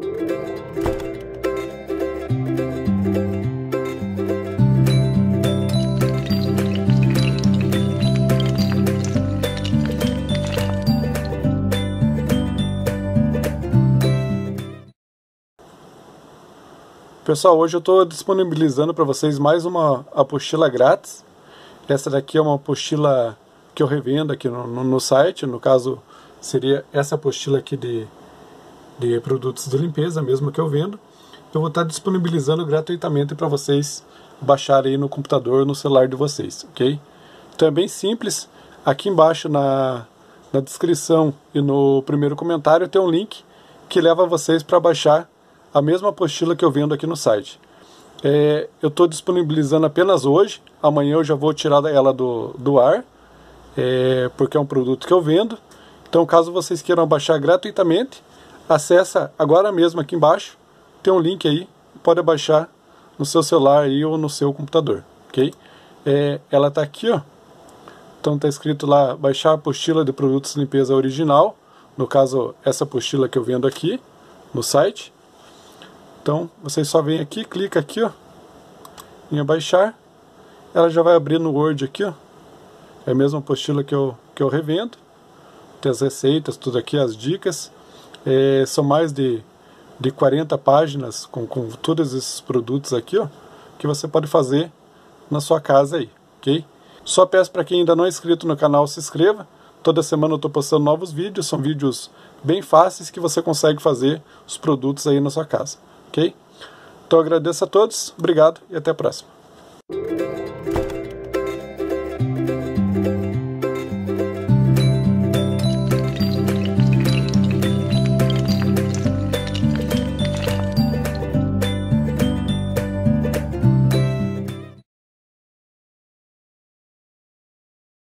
Pessoal, hoje eu estou disponibilizando para vocês mais uma apostila grátis. Essa daqui é uma apostila que eu revendo aqui no site. No caso, seria essa apostila aqui de produtos de limpeza mesmo que eu vendo. Eu vou estar disponibilizando gratuitamente para vocês baixarem aí no computador, no celular de vocês, ok? Então é bem simples. Aqui embaixo na descrição e no primeiro comentário tem um link que leva vocês para baixar a mesma apostila que eu vendo aqui no site. Eu estou disponibilizando apenas hoje. Amanhã eu já vou tirar ela do ar, porque é um produto que eu vendo. Então, caso vocês queiram baixar gratuitamente, acessa agora mesmo aqui embaixo. Tem um link aí, pode baixar no seu celular aí ou no seu computador, ok? Ela está aqui, ó. Então está escrito lá, baixar a apostila de produtos de limpeza original. No caso, essa apostila que eu vendo aqui no site. Então, vocês só vêm aqui, clica aqui, ó, em baixar. Ela já vai abrir no Word aqui, ó. É a mesma apostila que eu revendo. Tem as receitas, tudo aqui, as dicas. São mais de 40 páginas com todos esses produtos aqui, ó, que você pode fazer na sua casa aí, ok? Só peço para quem ainda não é inscrito no canal, se inscreva. Toda semana eu estou postando novos vídeos, são vídeos bem fáceis que você consegue fazer os produtos aí na sua casa. Ok? Então eu agradeço a todos, obrigado e até a próxima.